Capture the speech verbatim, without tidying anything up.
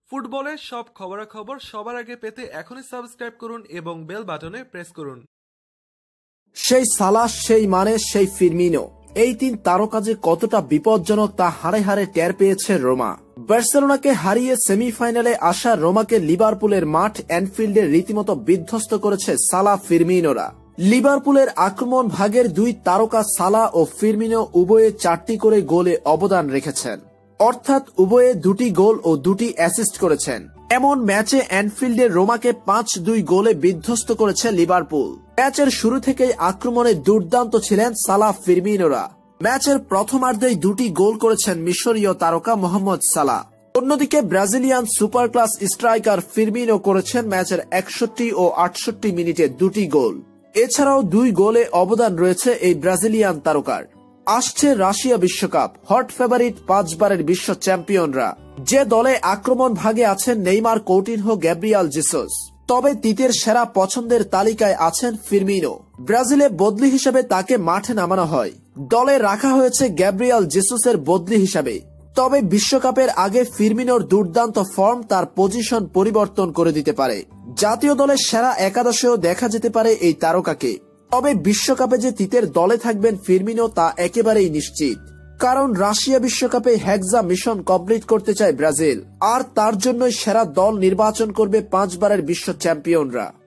ফুটবলের সব খবরাখবর সবার আগে পেতে এখনই সাবস্ক্রাইব করুন এবং বেল বাটনে প্রেস করুন। সেই সালাহ, সেই মানে, সেই ফিরমিনো, এই তিন তারকা যে কতটা বিপজ্জনক তা হাড়ে হাড়ে টের পেয়েছে রোমা। বার্সেলোনাকে হারিয়ে সেমিফাইনালে আসা রোমাকে লিভারপুলের মাঠ অ্যানফিল্ডে রীতিমতো বিধ্বস্ত করেছে সালাহ ফিরমিনোরা। লিভারপুলের আক্রমণ ভাগের দুই তারকা সালাহ ও ফিরমিনো উভয়ে চারটি করে গোলে অবদান রেখেছেন, অর্থাৎ উভয়ে দুটি গোল ও দুটি অ্যাসিস্ট করেছেন। এমন ম্যাচে অ্যানফিল্ডে রোমাকে পাঁচ দুই গোলে বিধ্বস্ত করেছে লিভারপুল। ম্যাচের শুরু থেকেই আক্রমণে দুর্দান্ত ছিলেন সালাহ ফিরমিনোরা। ম্যাচের প্রথমার্ধেই দুটি গোল করেছেন মিশরীয় তারকা মোহাম্মদ সালাহ। অন্যদিকে Brazilian super class striker Firmino করেছেন ম্যাচের একষট্টি ও আটষট্টি মিনিটে দুটি গোল। এছাড়াও দুই গোলে অবদান রয়েছে এই ব্রাজিলিয়ান তারকার। আসছে রাশিয়া বিশ্বকাপ, হট ফেভারিট পাঁচবারের বিশ্ব চ্যাম্পিয়নরা। যে দলে আক্রমণ ভাগে আছেন নেইমার, কৌটিনহো, গ্যাব্রিয়াল জেসুস, তবে তৃতীয় সেরা পছন্দের তালিকায় আছেন ফিরমিনো। ব্রাজিলে বদলি হিসেবে তাকে মাঠে নামানো হয়। দলে রাখা হয়েছে গ্যাব্রিয়াল জেসুসের বদলি হিসাবে। তবে বিশ্বকাপের আগে ফিরমিনোর দুর্দান্ত ফর্ম তার পজিশন পরিবর্তন করে দিতে পারে। জাতীয় দলের সেরা একাদশেও দেখা যেতে পারে এই তারকাকে। তবে বিশ্বকাপে যে তিতের দলে থাকবেন ফিরমিনো তা একেবারেই নিশ্চিত, কারণ রাশিয়া বিশ্বকাপে হেক্সা মিশন কমপ্লিট করতে চায় ব্রাজিল, আর তার জন্যই সেরা দল নির্বাচন করবে পাঁচবারের বিশ্ব চ্যাম্পিয়নরা।